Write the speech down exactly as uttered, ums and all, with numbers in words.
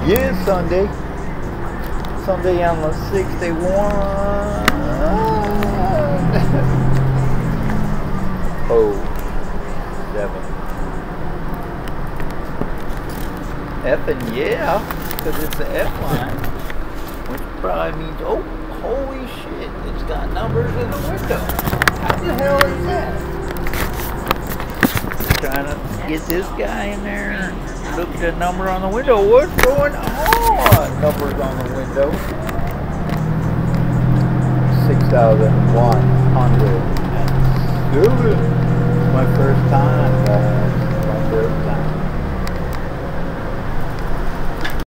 Yeah, Sunday. Sunday on the sixty-one. Oh, seven. F and yeah, because it's the F line, which probably means, oh, holy shit, it's got numbers in the window. How the hell is that? Trying to get this guy in there and look at the number on the window. What's going on? Numbers on the window. six thousand one hundred seven. My first time, guys.